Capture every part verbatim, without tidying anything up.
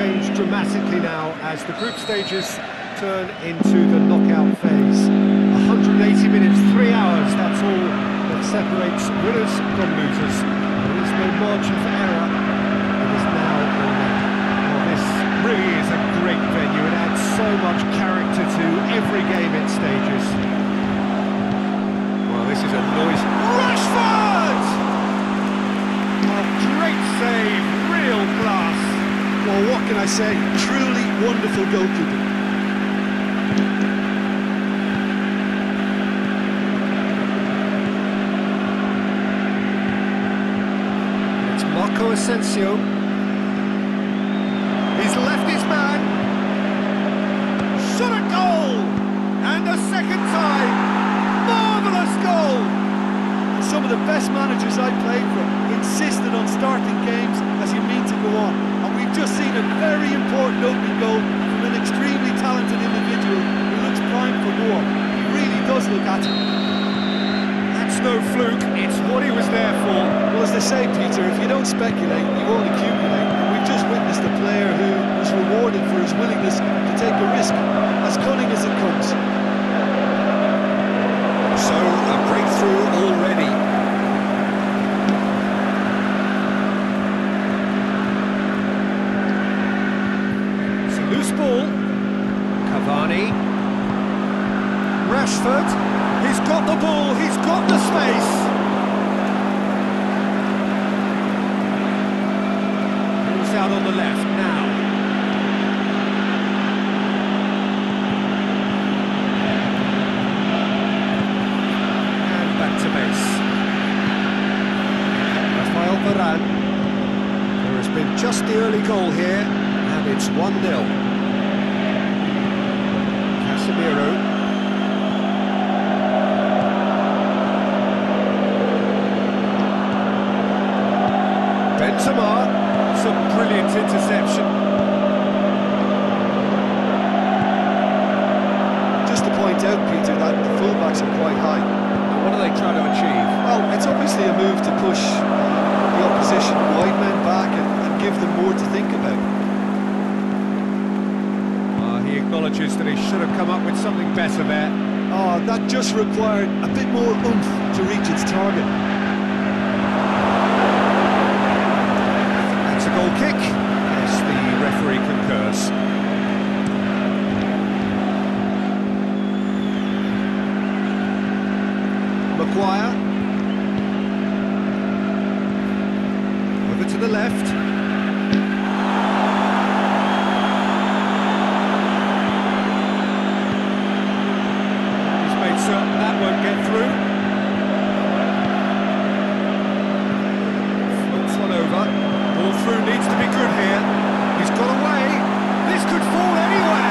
change dramatically now as the group stages turn into the knockout phase. one hundred eighty minutes, three hours, that's all that separates winners from losers. There is no margin for error. It is now or never. Well, this really is a great venue. It adds so much character to every game it stages. Well, this is a noise. Rashford! Oh, great save, real class. Well, what can I say? Truly wonderful goalkeeping. It's Marco Asensio. He's left his man. Shot a goal! And a second time. Marvellous goal! Some of the best managers I played for insisted on starting games as you mean to go on. And we've just seen a very important opening goal from an extremely talented individual who looks primed for more. He really does look at it. That's no fluke, it's what he was there for. Well, as they say, Peter, if you don't speculate, you won't accumulate. And we've just witnessed a player who was rewarded for his willingness to take a risk, as cunning as it comes. So, a breakthrough already. It's a loose ball. Cavani. Rashford. He's got the ball, he's got the space. Ball's out on the left now. To base. Rafael Varane. There has been just the early goal here, and it's one nil. Casemiro. Benzema. It's a brilliant interception. Just to point out, Peter, that the fullbacks are quite high. What are they trying to achieve? Well, it's obviously a move to push the opposition wide men back and, and give them more to think about. Uh, he acknowledges that he should have come up with something better there. Oh, that just required a bit more oomph to reach its target. That's a goal kick. Yes, the referee concurs. Maguire. Over to the left. He's made certain that won't get through. Floats one over. Ball through needs to be good here. He's got away. This could fall anywhere.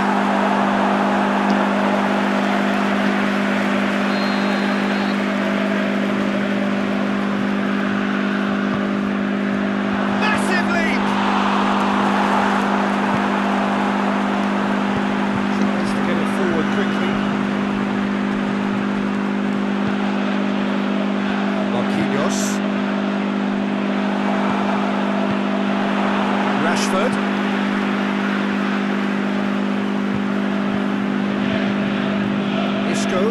Rashford. Isco.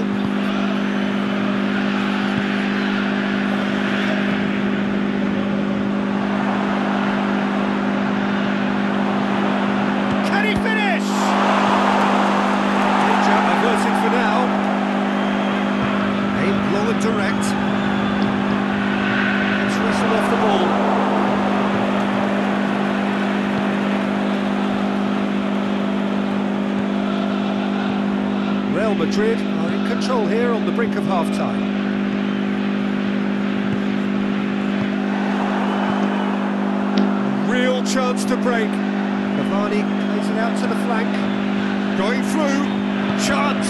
Can he finish? Danger averted for now. Aimed long and direct. It's whistled off the ball. Real Madrid are in control here on the brink of half-time. Real chance to break. Cavani plays it out to the flank. Going through. Chance!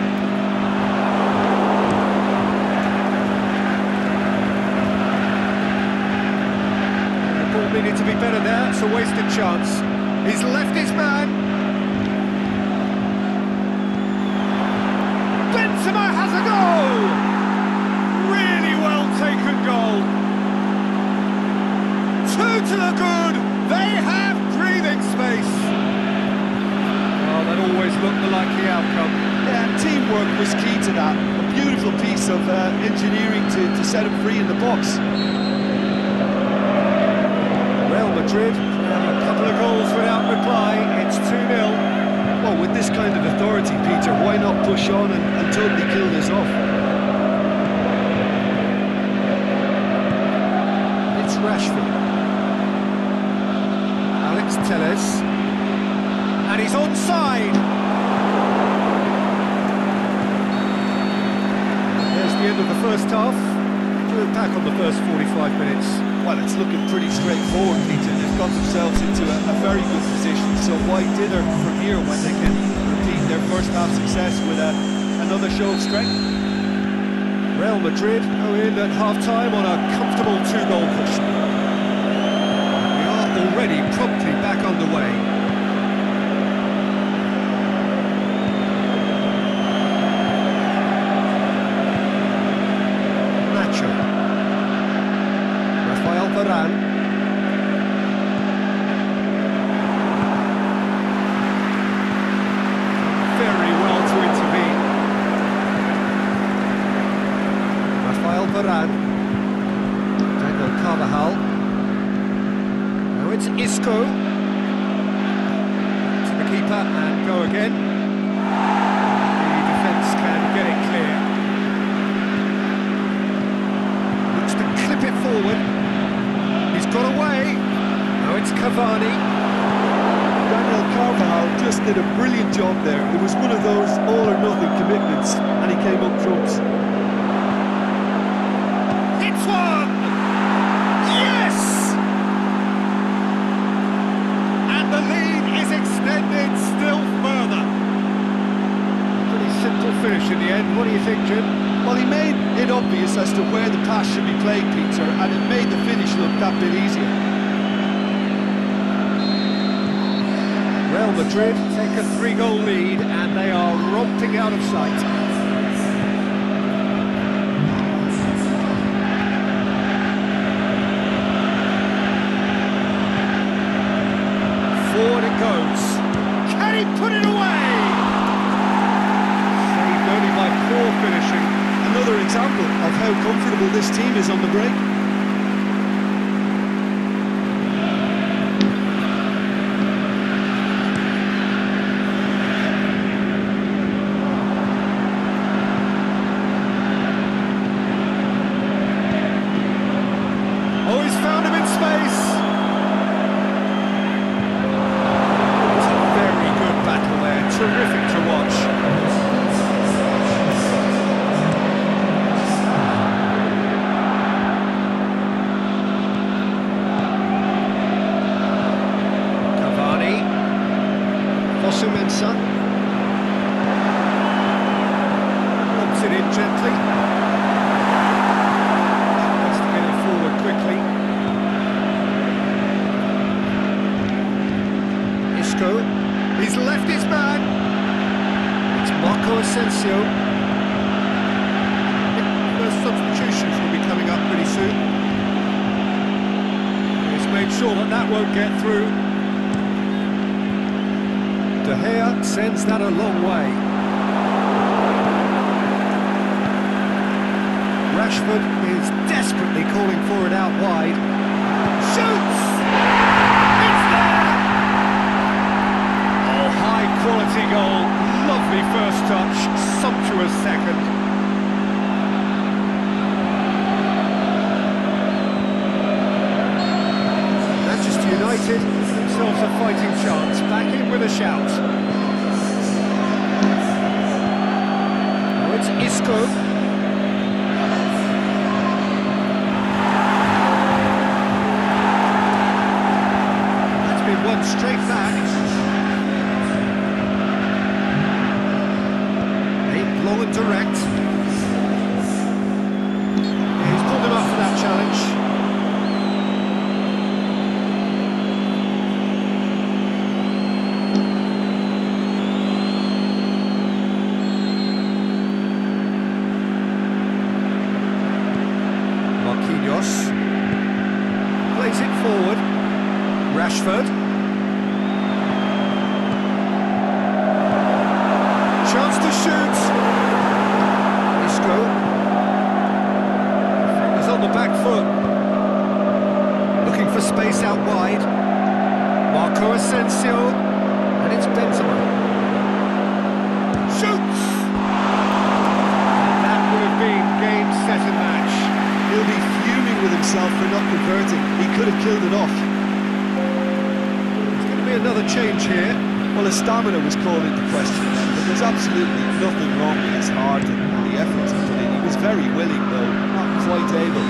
The ball needed to be better there. It's a wasted chance. He's left his man. Benzema has a goal! Really well taken goal. Two to the good. They have breathing space. space. Oh, that always looked the likely outcome. Yeah, and teamwork was key to that. A beautiful piece of uh, engineering to, to set him free in the box. Real Madrid, a couple of goals without reply. It's two nil. Well, with this kind of authority, Peter, why not push on and, and totally kill this off? It's Rashford. Alex Telles. And he's onside. There's the end of the first half. We're back on the first forty-five minutes. Well, it's looking pretty straightforward, Peter. They've got themselves into a, a very good position, so why dither from here when they can repeat their first half success with a, another show of strength? Real Madrid go in at half-time on a comfortable two-goal push. We are already promptly back underway. Varane. Very well to intervene. Rafael Varane. Daniel Carvajal. Now it's Isco. To the keeper and go again. The defence can get it clear. Looks to clip it forward. He's got away. Now it's Cavani. Daniel Carvajal just did a brilliant job there. It was one of those all-or-nothing commitments, and he came up trumps. It's one! Yes! And the lead is extended still further. Pretty simple finish in the end. What do you think, Jim? Well, he made it obvious as to where the pass should be played, Peter, and it made the finish look that bit easier. Real Madrid take a three-goal lead, and they are romping out of sight. Forward it goes. Can he put it away? Saved only by poor finishing. Another example of how comfortable this team is on the break. Oh, he's found him in space. It's a very good battle there. Terrific to watch. Mensa lobs it in gently. Has to get it forward quickly. Isco, he's left his man. It's Marco Asensio. First substitutions will be coming up pretty soon. He's made sure that that won't get through. De Gea sends that a long way. Rashford is desperately calling for it out wide. Shoots! It's there! Oh, high quality goal. Lovely first touch, sumptuous second. Manchester United themselves a fighting chance, back in with a shout. Now it's Isco. That's been won straight back. Aimed long and direct. Yeah, he's pulled him up for that challenge. Plays it forward. Rashford. shoots. Isco. He's on the back foot. Looking for space out wide. Marco Asensio. And it's Benzema. Shoots! That would have been game, set and match. He'll be fuming with himself for not converting. He could have killed it off. There's going to be another change here. Well, his stamina was called into question, but there's absolutely nothing wrong with his heart and the effort he put in. He was very willing, though, not quite able.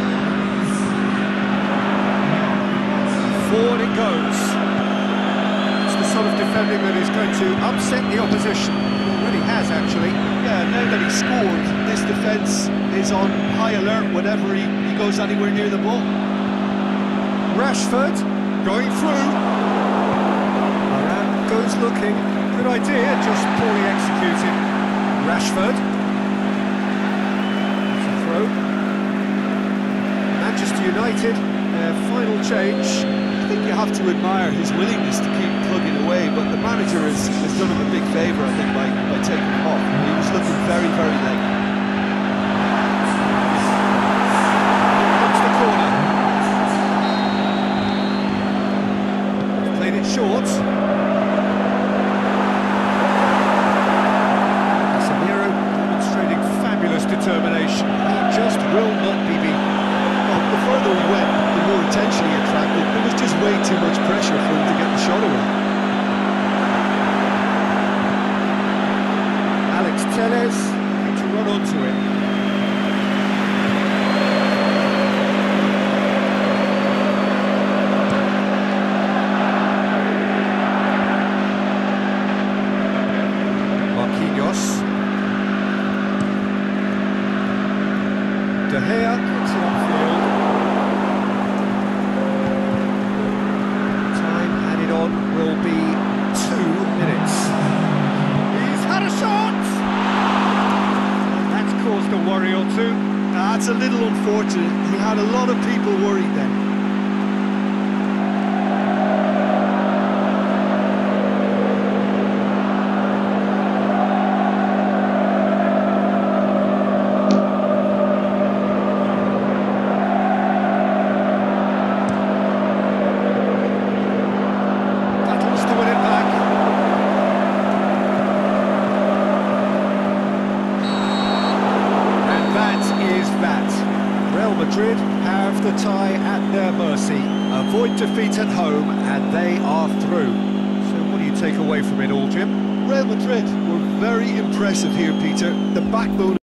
Forward it goes. It's the sort of defending that is going to upset the opposition. It already has, actually. Yeah, now that he's scored, this defence is on high alert whenever he, he goes anywhere near the ball. Rashford going through. Around goes looking. Good idea, just poorly executed. Rashford. It's a throw. Manchester United, their final change. I think you have to admire his willingness to keep plugging away, but the manager has, has done him a big favour, I think, by, by taking him off. He was looking very, very late. Comes the corner. Played it short. Casemiro demonstrating fabulous determination. He just will not be beaten. Well, the further he went, the more attention he attracted. There was just way too much pressure for him to get the shot away. Alex Telles need to run onto it. Marquinhos. De Gea gets it upfield. Time added on will be two minutes. He's had a shot! That's caused a worry or two. That's a little unfortunate. He had a lot of people worried then. Madrid have the tie at their mercy. Avoid defeat at home and they are through. So what do you take away from it all, Jim? Real Madrid were very impressive here, Peter. The backbone